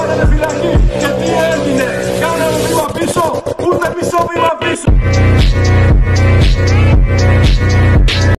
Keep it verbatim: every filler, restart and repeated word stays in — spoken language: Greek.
βάλανε φυλακή. Και τι έγινε? Κάνανε βήμα πίσω, ούτε μισό βήμα πίσω.